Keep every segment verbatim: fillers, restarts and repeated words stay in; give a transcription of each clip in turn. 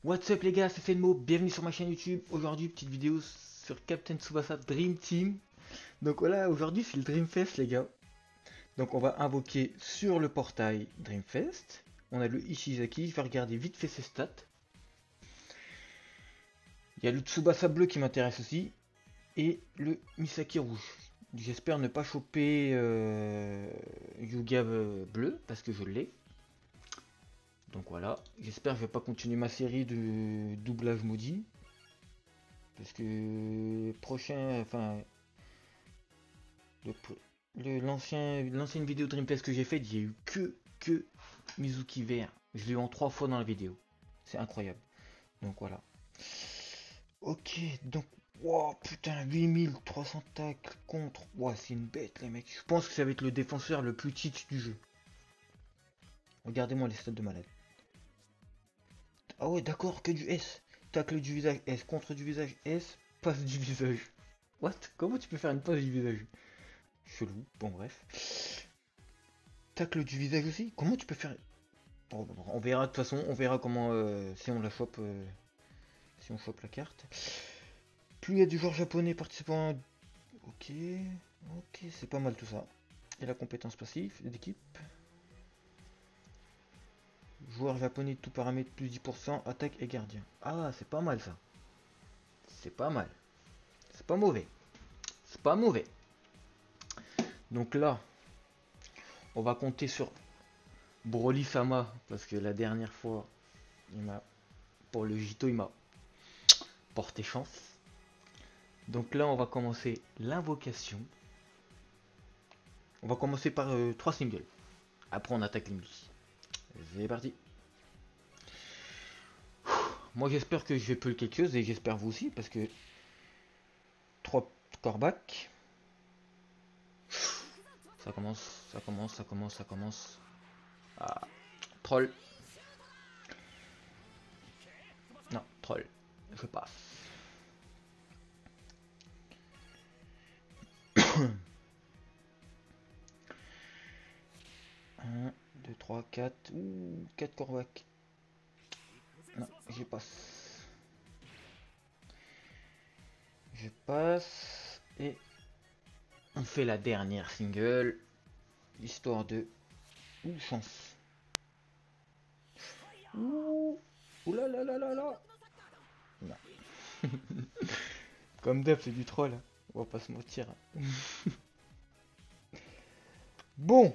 What's up les gars, c'est Fenmo, bienvenue sur ma chaîne YouTube. Aujourd'hui, petite vidéo sur Captain Tsubasa Dream Team. Donc voilà, aujourd'hui c'est le Dreamfest les gars. Donc on va invoquer sur le portail Dreamfest. On a le Ishizaki, je vais regarder vite fait ses stats. Il y a le Tsubasa bleu qui m'intéresse aussi. Et le Misaki rouge. J'espère ne pas choper euh, Yuga bleu parce que je l'ai. Donc voilà, j'espère que je vais pas continuer ma série de doublage maudit. Parce que prochain, enfin, l'ancien, l'ancienne vidéo Dreamfest que j'ai faite, il y a eu que, que Mizuki vert. Je l'ai eu en trois fois dans la vidéo. C'est incroyable. Donc voilà. Ok, donc, wow, putain, huit mille trois cents tacles contre. Wow, c'est une bête les mecs. Je pense que ça va être le défenseur le plus cheat du jeu. Regardez-moi les stats de malade. Ah ouais, d'accord, que du S. Tacle du visage S, contre du visage S, passe du visage. What? Comment tu peux faire une passe du visage? Chelou, bon bref. Tacle du visage aussi? Comment tu peux faire... Bon, on verra de toute façon, on verra comment... Euh, si on la chope... Euh, si on chope la carte. Plus il y a du joueur japonais participant... Ok, ok, c'est pas mal tout ça. Et la compétence passive d'équipe. Joueur japonais de tout paramètre plus dix pour cent, attaque et gardien. Ah, c'est pas mal ça. C'est pas mal. C'est pas mauvais. C'est pas mauvais. Donc là, on va compter sur Broly Sama. Parce que la dernière fois, il m'a pour le Jito, il m'a porté chance. Donc là, on va commencer l'invocation. On va commencer par euh, trois singles. Après, on attaque les multi. C'est parti. Moi, j'espère que je vais pull quelque chose et j'espère vous aussi parce que trois corebacks. Ça commence, ça commence, ça commence, ça commence. Ah, troll. Non, troll. Je passe. un, deux, trois, quatre. Ouh, quatre corbacks. Non, je passe. Je passe. Et on fait la dernière single. Histoire de... Ouh, chance. Ouh. Ouh là là là là là. Non. Comme d'hab, c'est du troll. On va pas se mentir. Bon.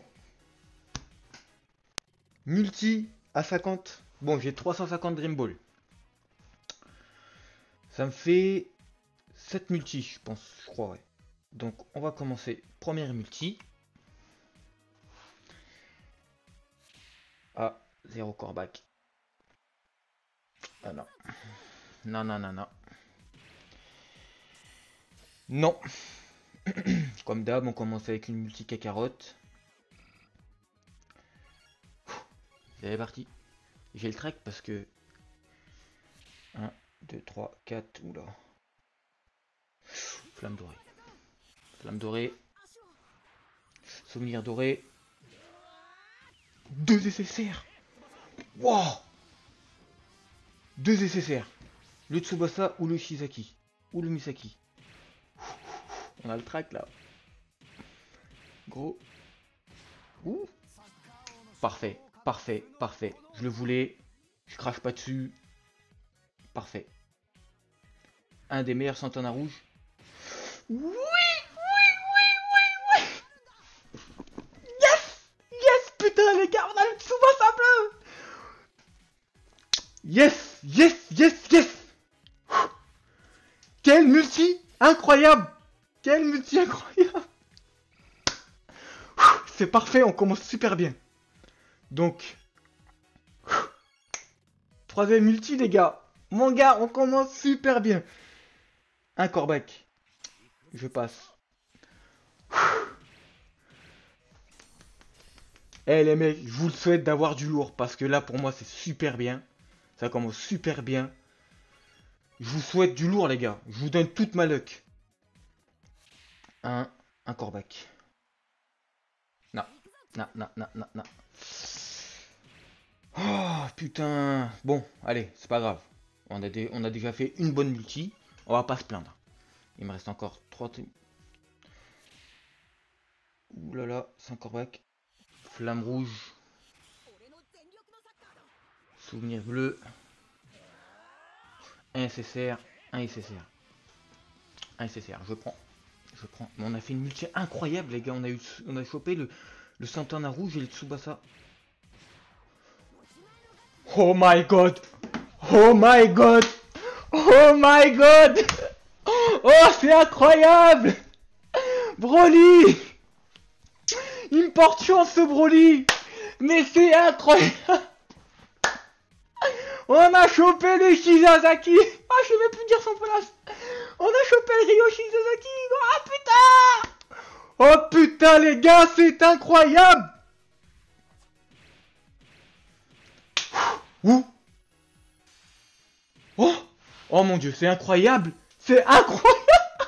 Multi à cinquante. Bon, j'ai trois cent cinquante Dream Ball. Ça me fait sept multi, je pense, je crois, ouais. Donc, on va commencer. Première multi. Ah, zéro coreback. Ah non. Non, non, non, non. Non. Comme d'hab, on commence avec une multi cacarotte. C'est parti. J'ai le track parce que... un, deux, trois, quatre... Oula. Flamme dorée. Flamme dorée. Souvenir doré. Deux S S R. Wow. Deux S S R. Le Tsubasa ou le Shizaki. Ou le Misaki. On a le track là. Gros. Ouh. Parfait. Parfait. Parfait. Je le voulais. Je crache pas dessus. Parfait. Un des meilleurs Santana rouge. Oui, oui, oui, oui, oui. Yes, yes, putain les gars, on a le Tsubasa bleu. Yes, yes, yes, yes. Quel multi incroyable. Quel multi incroyable. C'est parfait, on commence super bien. Donc, troisième multi les gars. Mon gars, on commence super bien. Un coreback. Je passe. Eh hey, les mecs, je vous le souhaite d'avoir du lourd. Parce que là, pour moi, c'est super bien. Ça commence super bien. Je vous souhaite du lourd, les gars. Je vous donne toute ma luck. Un, un coreback. Non, non, non, non, non, non. Oh, putain. Bon, allez, c'est pas grave. On a, des, on a déjà fait une bonne multi. On va pas se plaindre. Il me reste encore trois... Ouh là là, c'est encore back. Flamme rouge. Souvenir bleu. Un S S R. Un S S R. Un S S R, je prends. Je prends. Mais on a fait une multi incroyable, les gars. On a, eu, on a chopé le, le Santana rouge et le Tsubasa. Oh my god! Oh my god! Oh my god! Oh, c'est incroyable! Broly! Il me porte chance, ce Broly! Mais c'est incroyable! On a chopé le Shizazaki! Ah, je vais plus dire son place! On a chopé le Ryo Shizazaki! Oh putain! Oh putain, les gars, c'est incroyable! Ouh! Oh! Oh mon dieu, c'est incroyable! C'est incroyable!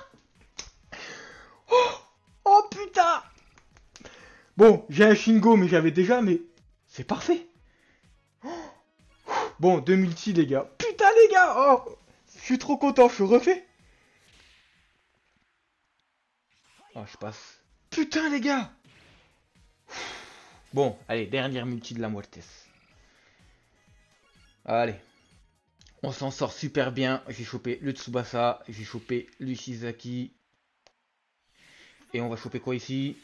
Oh! Oh putain! Bon, j'ai un Shingo, mais j'avais déjà, mais c'est parfait! Bon, deux multi, les gars. Putain, les gars! Oh! Je suis trop content, je suis refait! Oh, je passe. Putain, les gars! Bon, allez, dernière multi de la Muertes. Allez. On s'en sort super bien. J'ai chopé le Tsubasa. J'ai chopé le Shizaki. Et on va choper quoi ici?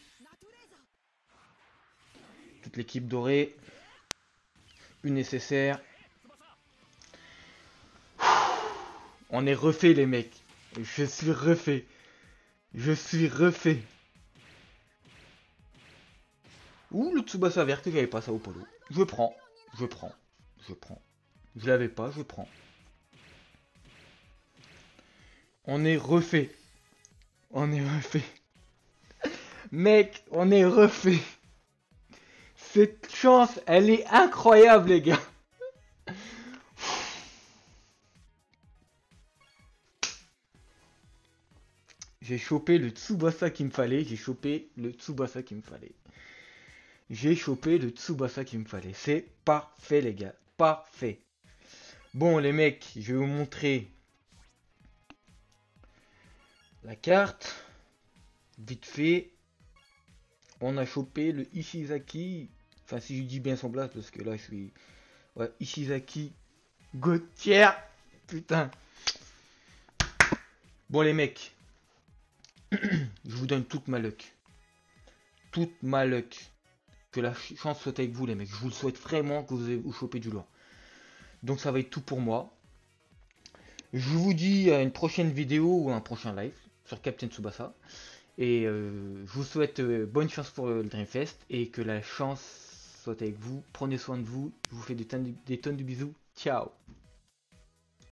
Toute l'équipe dorée. Une nécessaire. On est refait, les mecs. Je suis refait. Je suis refait. Ouh, le Tsubasa vert que j'avais pas ça au polo. Je prends. Je prends. Je prends. Je l'avais pas, je prends. On est refait. On est refait. Mec, on est refait. Cette chance, elle est incroyable, les gars. J'ai chopé le Tsubasa qu'il me fallait. J'ai chopé le Tsubasa qu'il me fallait. J'ai chopé le Tsubasa qu'il me fallait. C'est parfait, les gars. Parfait. Bon, les mecs, je vais vous montrer la carte. Vite fait. On a chopé le Ishizaki. Enfin, si je dis bien son place, parce que là, je suis... Ouais, Ishizaki Gauthier. Putain. Bon, les mecs. Je vous donne toute ma luck. Toute ma luck. Que la chance soit avec vous, les mecs. Je vous le souhaite vraiment que vous, vous chopez du lourd. Donc, ça va être tout pour moi. Je vous dis à une prochaine vidéo ou un prochain live sur Captain Tsubasa. Et euh, je vous souhaite euh, bonne chance pour le Dreamfest. Et que la chance soit avec vous. Prenez soin de vous. Je vous fais des tonnes de, des tonnes de bisous. Ciao.